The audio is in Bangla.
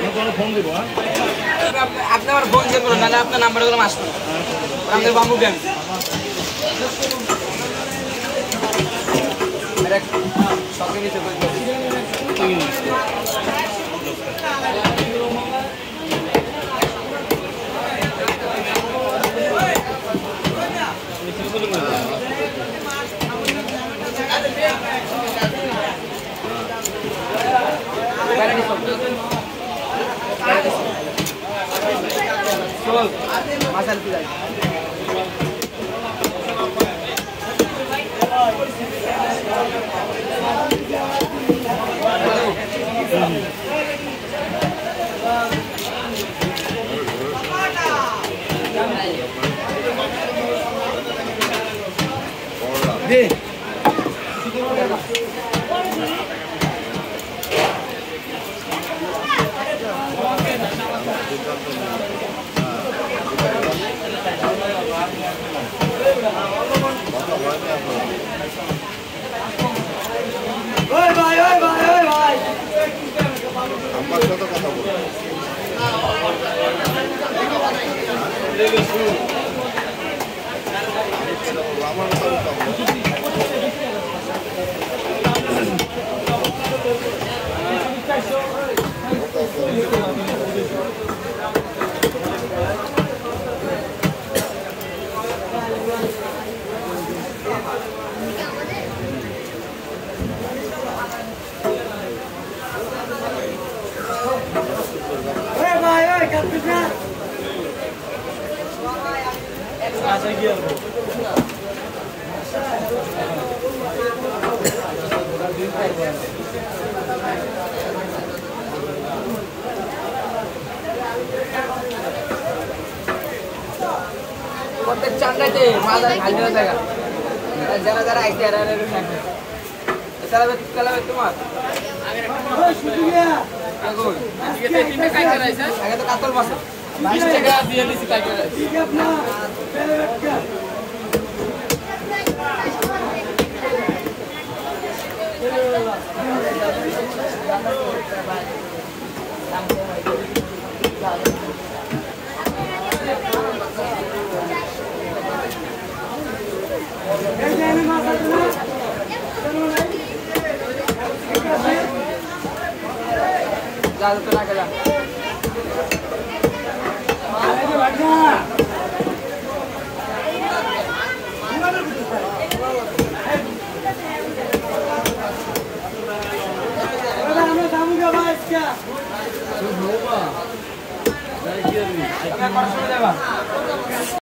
আপনি আমার ফোন দিয়ে করুন, নাহলে আপনার নাম্বারগুলো আসবে আমাদের বাম্বু ব্যাংক। সঙ্গে নিতে মাসাল পিলাই দে ওই ভাই আমার সাথে কথা বল আমার Catfish na. Asa gear ko. প্রত্যেক চান্দাতে মাল খালি হয়ে যায় যারা যারা আইছে এরা এরা থাকে চালাবে তোমার ওই শুকিয়া আগো আজকে তিনটা কাই করাইছে আগে তো কাতল মাছ 20 টাকা দিয়ে দিছি কাই করাইছে ঠিক আছে না ज़्यादा तो ना करा अरे बढ़िया अरे हमें सामूगा भाई क्या होगा नहीं किया नहीं मैं परसों जाएगा